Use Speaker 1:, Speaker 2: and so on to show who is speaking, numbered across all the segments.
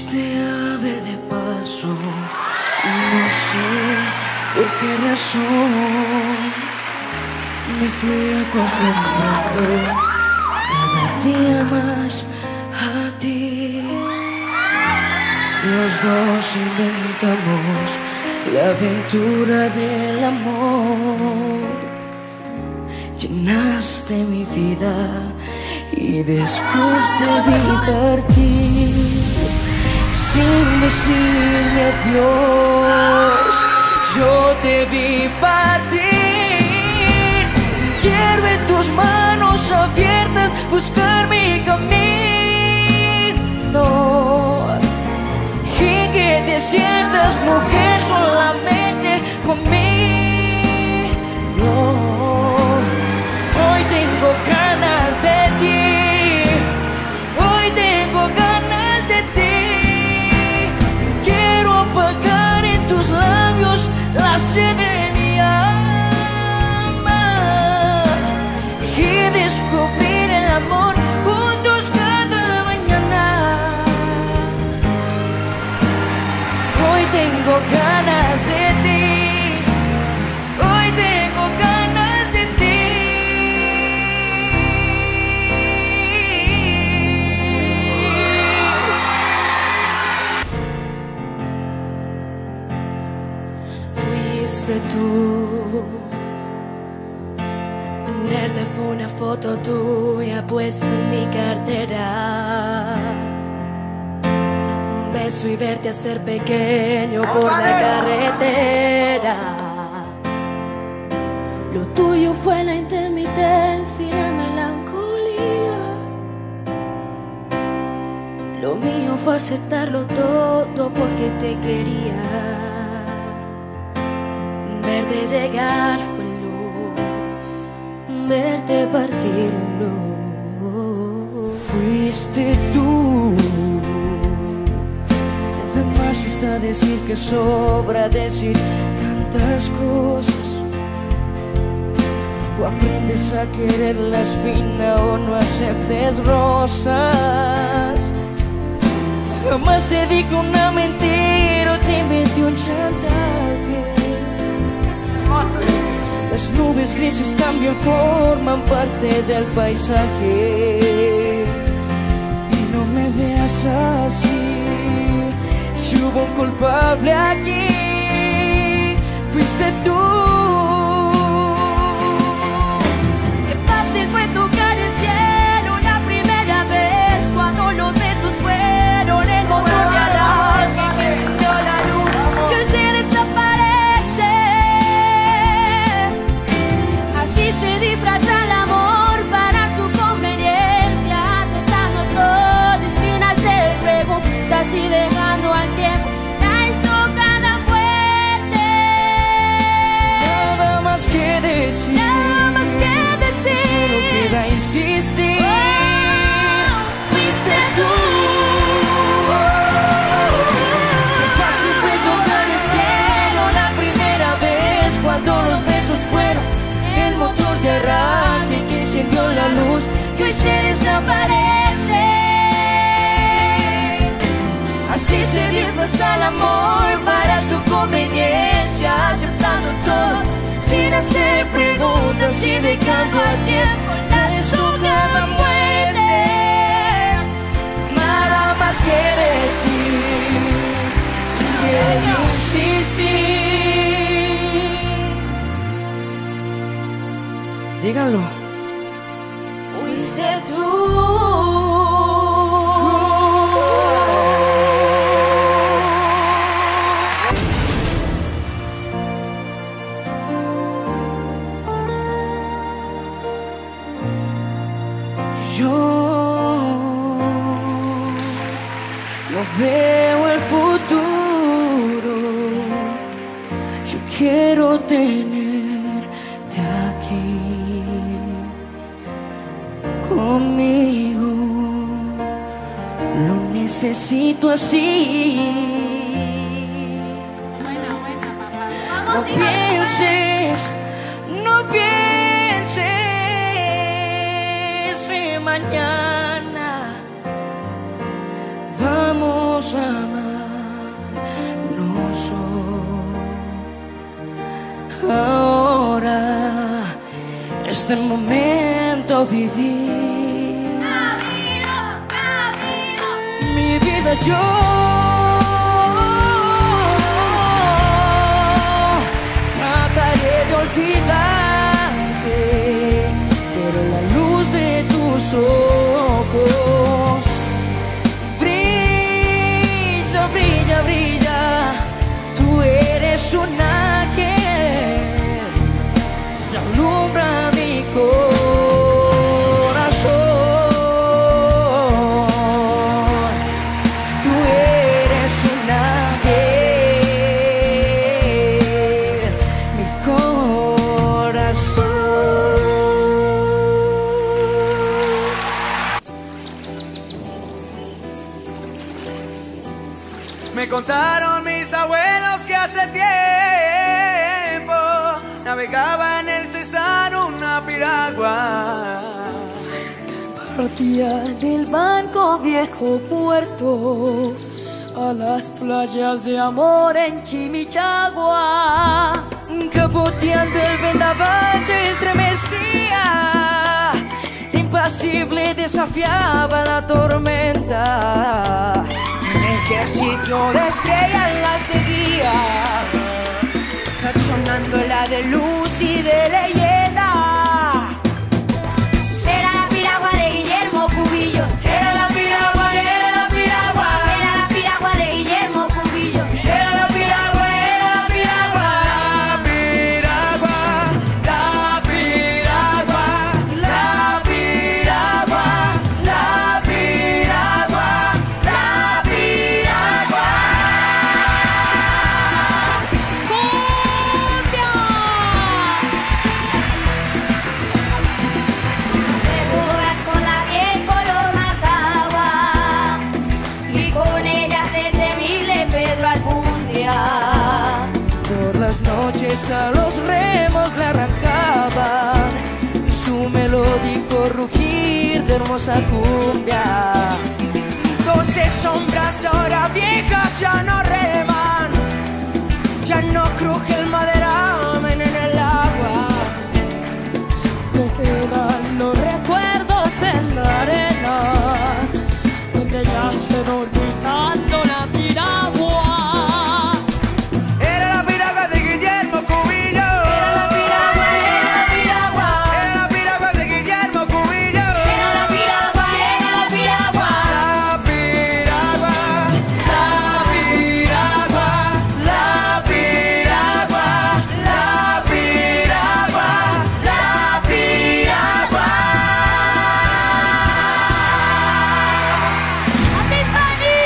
Speaker 1: fuiste ave de paso y no sé por qué razón me fui acostumbrando cada día más a ti. Los dos inventamos la aventura del amor. Llenaste mi vida y después te vi partir sin decirme adiós. Yo te vi partir. Quiero en tus manos abiertas buscar mi camino y que te sientas mujer solamente conmigo. Hoy tengo ganas de ti. Hoy tengo ganas de ti. Quiero apagar en tus labios la sed de mi alma y descubrir el amor juntos cada mañana. Hoy tengo ganas de ti. Hoy tengo ganas de ti. Fuiste tú. Ponerte fue una foto tuya puesta en mi cartera. Un beso y verte hacer pequeño por la carretera. Lo tuyo fue la intermitencia y la melancolía. Lo mío fue aceptarlo todo porque te quería. Verte llegar fue luz, verte partir no. Fuiste tú. Además está decir que sobra decir tantas cosas. O aprendes a querer la espina o no aceptes rosas. Jamás te dije una mentira o te inventé un chantaje. Las nubes grises también forman parte del paisaje. Y no me veas así. Si hubo un culpable aquí, fuiste tú.
Speaker 2: Qué fácil fue tocar el cielo la primera vez cuando los besos fueron el motor de arranque que encendió la luz que hoy se desaparece. Así se disfraza el amor para su conveniencia, aceptando todo y sin hacer preguntas y dejando al tiempo la estocada muerte.
Speaker 1: Nada más que decir,
Speaker 2: Nada más que decir,
Speaker 1: solo queda insistir. Fuiste tú. Qué fácil fue tocar el cielo la primera vez cuando los besos fueron el motor de arranque que encendió la luz que hoy se desaparece.
Speaker 2: así se disfraza el amor para su conveniencia, aceptando todo sin hacer preguntas y dejando a tiempo la deshojada muerte.
Speaker 1: Nada más que decir, si quieres insistir, díganlo.
Speaker 2: Fuiste tú.
Speaker 1: Yo no veo el futuro. Yo quiero tenerte aquí conmigo. Lo necesito así.
Speaker 2: Buena, papá.
Speaker 1: No pienses, no pienses en mañana. Vamos amarnos hoy. Ahora es el momento vivir mi vida yo. Trataré de olvidarte, pero la luz de tus ojos brilla, brilla, brilla. Tú eres un ángel que alumbra mi corazón. Tú eres un ángel, mi corazón.
Speaker 3: Me contaron mis abuelos que hace tiempo navegaba en el Cesar una piragua.
Speaker 1: Partía del Banco Viejo Puerto a las playas de amor en Chimichagua. Capoteando el vendaval se estremecía, impasible desafiaba la tormenta.
Speaker 3: Un ejército de estrellas la seguía, tachonándola de luz y de leyenda.
Speaker 2: Era la piragua de Guillermo Cubillo.
Speaker 3: Era la piragua, era la piragua.
Speaker 2: Era la piragua de Guillermo Cubillo.
Speaker 3: Era la piragua, era la piragua. La piragua, la piragua, la piragua, la piragua, la piragua.
Speaker 2: Seguras con la piel color macagua y con ellas el temible Pedro Albundia.
Speaker 1: Por las noches a los remos le arrancaban su melódico rugir de hermosa cumbia.
Speaker 3: 12 sombras ahora viejas ya no reman, ya no cruje el maderamen en el agua.
Speaker 1: Me quedan los recuerdos en la arena, donde yacen orbitando la piragua.
Speaker 3: Era la piragua de Guillermo Cubillo. Era la piragua, era la piragua. Era la piragua de Guillermo Cubillo.
Speaker 2: Era la piragua, era la piragua.
Speaker 3: La piragua, la piragua, la piragua, la piragua, la piragua.
Speaker 2: ¡A Tiffany!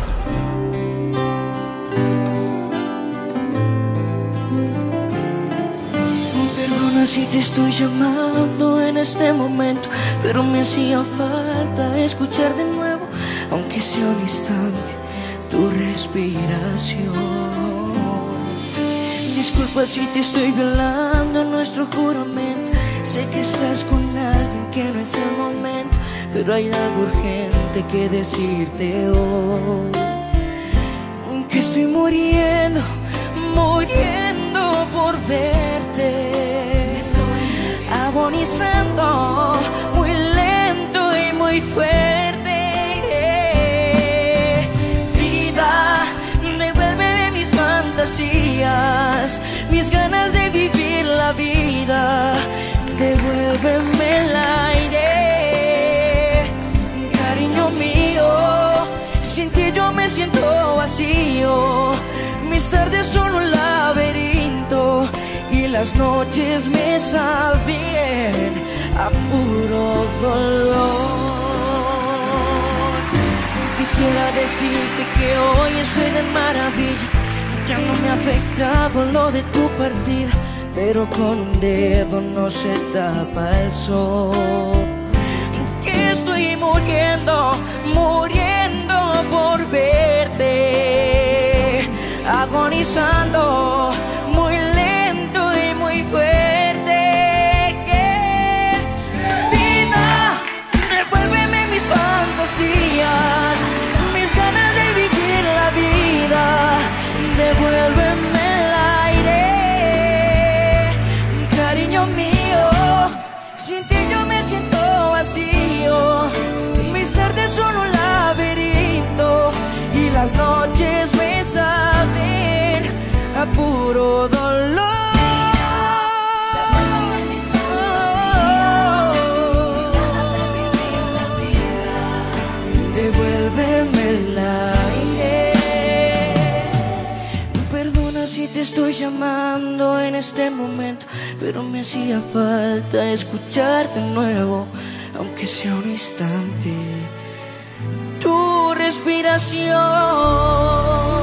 Speaker 1: Perdona si te estoy llamando en este momento, pero me hacía falta escuchar de nuevo, aunque sea un instante, tu respiración. Disculpa si te estoy violando en nuestro juramento. Sé que estás con alguien que no es el momento, pero hay algo urgente que decirte hoy. Que estoy muriendo, muriendo por verte, agonizando muy lento y muy fuerte. Vida, devuélveme mis fantasías, mis ganas de vivir la vida, devuélveme el aire. Cariño mío, sin ti yo me siento vacío. Mis tardes son un laberinto y las noches me saben a puro dolor. Quisiera decirte que hoy estoy de maravilla, ya no me ha afectado lo de tu partida, pero con un dedo no se tapa el sol. Que estoy muriendo, muriendo por verte, agonizando muy lento y muy fuerte. Vida, devuélveme mis fantasías, mis ganas de vivir
Speaker 3: puro dolor. Devuélveme el aire. Perdona si te estoy llamando en este momento, pero me hacía falta escucharte de nuevo, aunque sea un instante, tu respiración.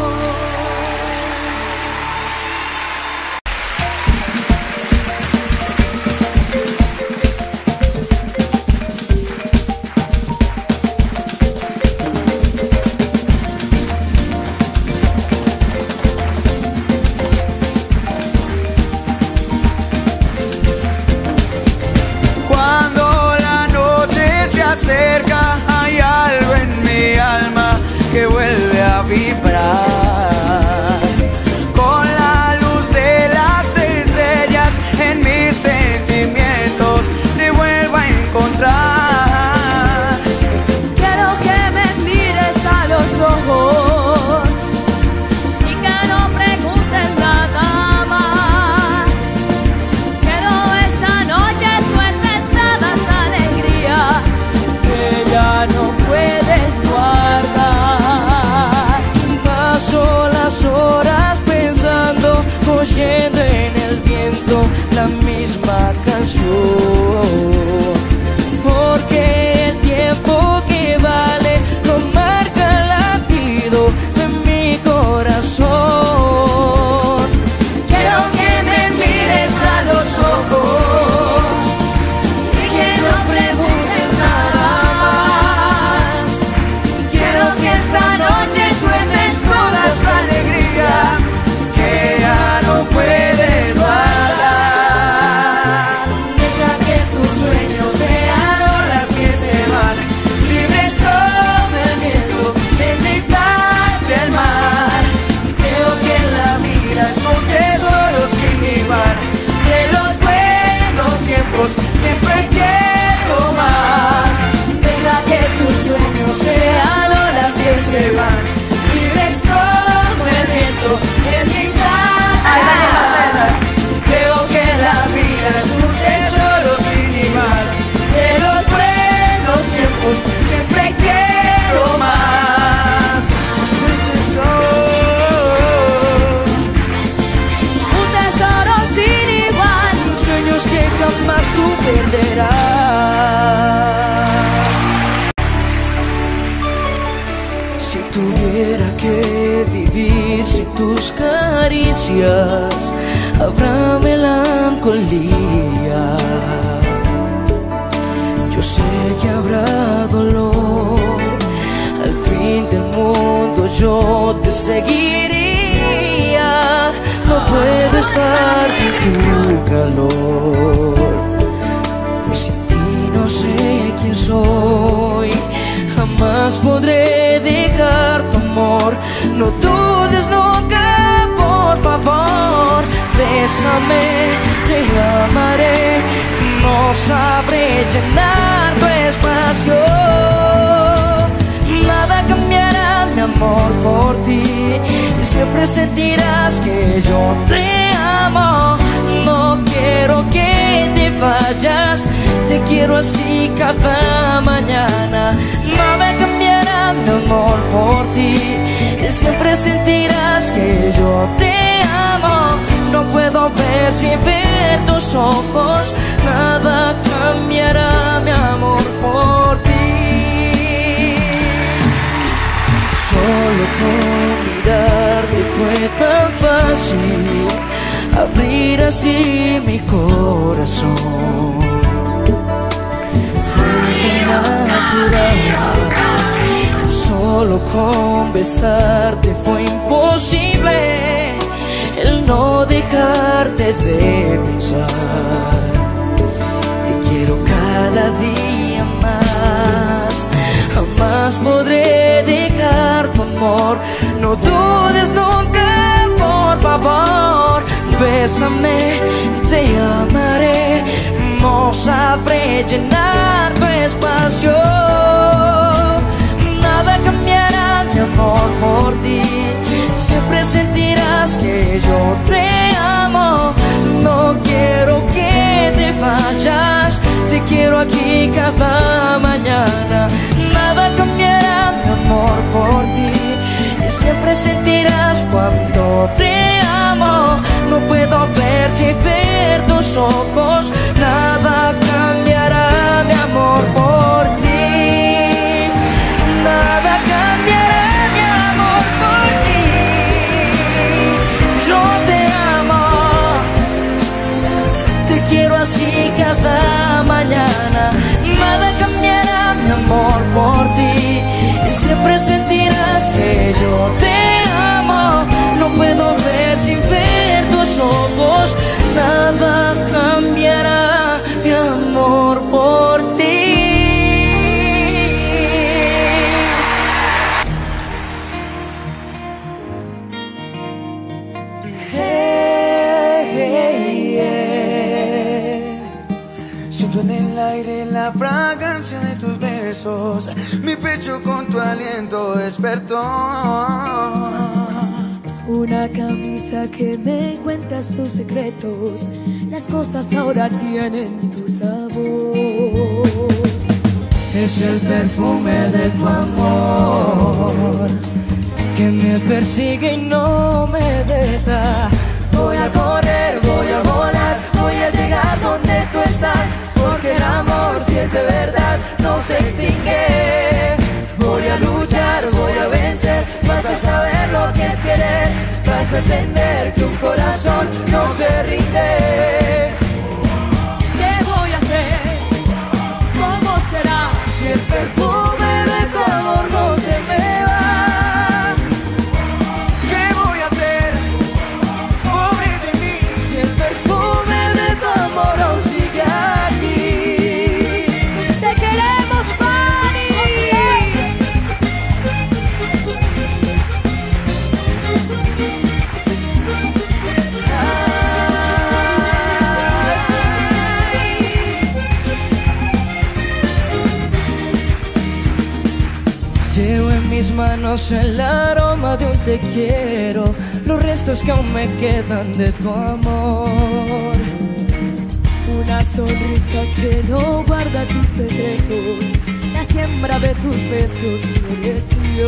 Speaker 4: Cerca hay algo en mi alma que vuelve a vibrar con la luz de las estrellas. En mis sentimientos te vuelvo a encontrar.
Speaker 2: Quiero que me mires a los ojos y que no preguntes nada más. Quiero esta noche sueltes toda esa alegría
Speaker 3: Que ya no puedes guardar. Paso las horas pensando, oyendo en el viento la misma canción, porque el tiempo que vale lo marca el latido de mi corazón.
Speaker 2: Quiero que me mires a los ojos y que no preguntes nada más. Quiero que esta noche sueltes toda esa alegría
Speaker 4: Que ya no puedes guardar.
Speaker 2: Deja que tus sueños sean olas que se van, libres como el viento en mitad del mar.
Speaker 4: Creo que la vida es un tesoro sin igual. De los buenos tiempos siempre quiero más.
Speaker 2: Deja que tus sueños sean olas que se van, libres como el viento en mitad del mar.
Speaker 4: Creo que la vida es un tesoro sin igual. De los buenos tiempos siempre quiero más. Un
Speaker 2: tesoro sin igual,
Speaker 3: Sueños que jamás tú perderás. Si tuviera que vivir sin tus caricias, habrá melancolía. Yo sé que habrá dolor. Al fin del mundo yo te seguiría. No puedo estar sin tu calor, pues sin ti no sé quién soy. Jamás podré dejar tu amor. No dudes nunca, por favor. Bésame, te amaré. No sabré llenar tu espacio. Nada cambiará mi amor por ti. Siempre sentirás que yo te amo. No quiero que te vayas, te quiero así cada mañana. Nada cambiará mi amor por ti. Siempre sentirás que yo te amo. No puedo ver sin ver tus ojos. Nada cambiará mi amor por ti. Solo con mirarte fue tan fácil abrir así mi corazón. Fue tan natural. Solo con besarte fue imposible el no dejarte de pensar. Te quiero cada día más. Jamás podré dejar tu amor. No dudes nunca, por favor. Bésame, te amaré. No sabré llenar tu espacio. Nada cambiará mi amor por ti. siempre sentirás que yo te amo. No quiero que te vayas, te quiero aquí cada mañana. Nada cambiará mi amor por ti, y siempre sentirás cuánto te amo. No puedo ver si ver tus ojos, nada cambiará mi amor por ti. Nada cambiará mi amor por ti. Yo te amo, te quiero así cada mañana. Nada cambiará mi amor por ti, y siempre sentirás que yo te amo. No puedo ver sin ver tus ojos, nada cambiará mi amor por ti.
Speaker 4: Siento en el aire la fragancia de tus besos, mi pecho con tu aliento despertó.
Speaker 1: Una camisa que me cuenta sus secretos, las cosas ahora tienen tu sabor.
Speaker 3: Es el perfume de tu amor que me persigue y no me deja. Voy a correr, voy a volar, voy a llegar donde tú estás, porque el amor, si es de verdad, no se extingue. Voy a luchar, voy a vencer, vas a saber lo que es querer, vas a entender que un corazón no se rinde.
Speaker 1: ¿Qué voy a hacer? ¿Cómo será?
Speaker 3: Si el perfume de tu amor no se me va.
Speaker 4: ¿Qué voy a hacer? Pobre de mí.
Speaker 3: Si el perfume de tu amor aún sigue aquí.
Speaker 2: Te queremos, Fanny.
Speaker 3: Llevo en mis manos el aroma de un te quiero, los restos que aún me quedan de tu amor.
Speaker 1: Una sonrisa que no guarda tus secretos, la siembra de tus besos floreció.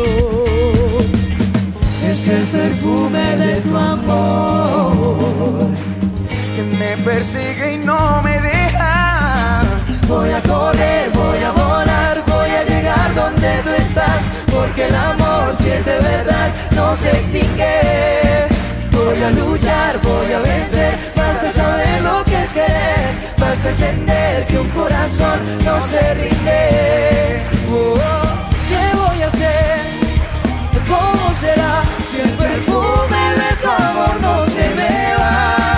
Speaker 3: Es el perfume de tu amor
Speaker 4: Que me persigue y no me deja.
Speaker 3: Voy a correr, voy a volar, voy a llegar donde tú estás, porque el amor, si es de verdad, no se extingue. Voy a luchar, voy a vencer, vas a saber lo que es querer, vas a entender que un corazón no se rinde. ¿Qué voy a hacer? ¿Cómo será? Si el perfume de tu amor no se me va.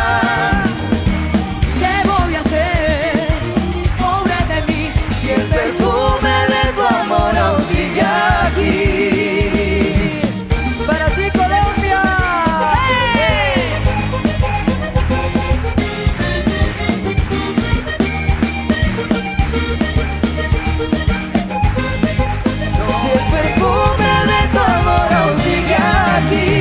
Speaker 1: ¿Qué voy a hacer? Pobre de mí.
Speaker 3: Si el perfume de tu amor aún sigue aquí.
Speaker 4: Para ti, Colombia.
Speaker 3: Si el perfume de tu amor aún sigue aquí.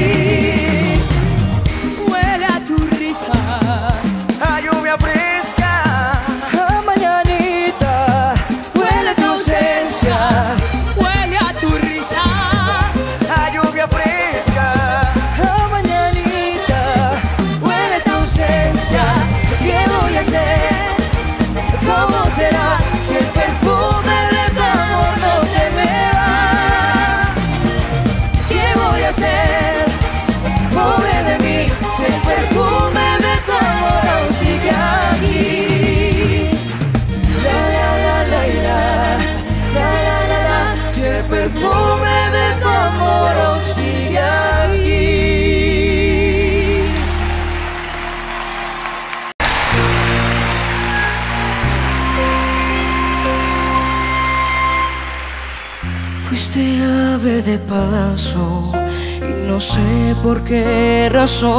Speaker 1: Huele a tu risa,
Speaker 4: A lluvia fresca.
Speaker 3: A mañanita huele tu ausencia.
Speaker 1: huele a tu risa.
Speaker 4: A lluvia fresca.
Speaker 3: A mañanita huele tu ausencia. ¿Qué voy a hacer? ¿Cómo será? Si el perfume de tu amor no se me va. ¿Qué voy a hacer? Pobre de mí, si el perfume de tu amor aún sigue aquí. La la la la la, la la la la. Si el perfume de tu amor aún sigue aquí. Fuiste ave de paso y no sé por qué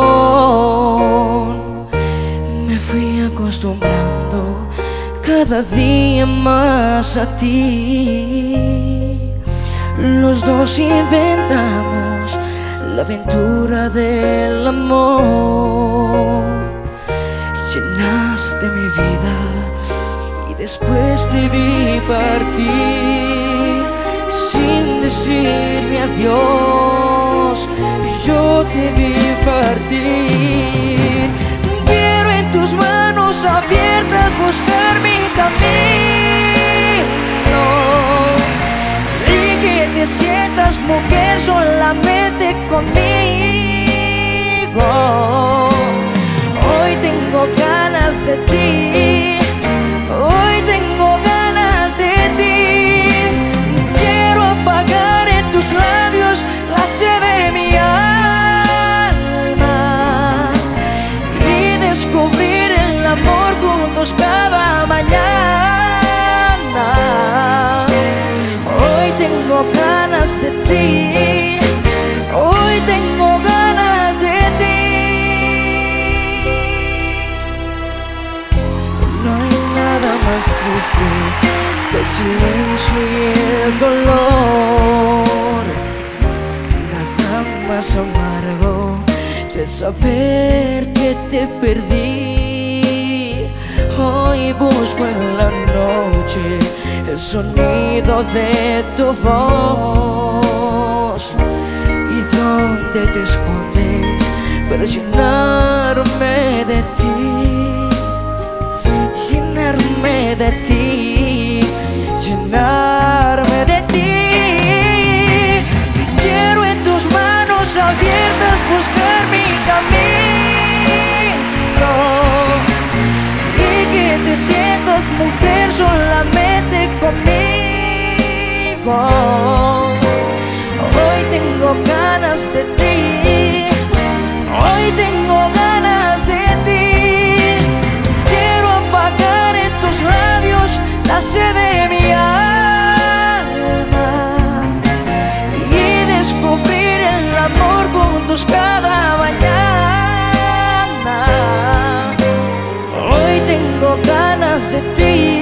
Speaker 3: razón me fui acostumbrando cada día más a ti. Los dos inventamos la aventura del amor. Llenaste mi vida y después te vi partir sin decirme adiós. Yo te vi partir. Quiero en tus manos abiertas buscar mi camino y que te sientas mujer solamente conmigo. Hoy tengo ganas de ti, hoy tengo ganas de ti. Quiero apagar en tus labios la sed de mi alma y descubrir el amor juntos cada mañana. Hoy tengo ganas de ti, hoy tengo ganas de ti. No hay nada más triste que el silencio y el dolor, nada más amargo que saber que te perdí. Hoy busco en la noche el sonido de tu voz. ¿Y dónde te escondes para llenarme de ti? Llenarme de ti, llenarme de ti. Quiero en tus manos abiertas buscar mi camino y que te sientas mujer solamente conmigo. Hoy tengo ganas de ti, hoy tengo ganas de ti. Quiero apagar en tus labios la sed de mi alma y descubrir el amor juntos cada mañana. Hoy tengo ganas de ti,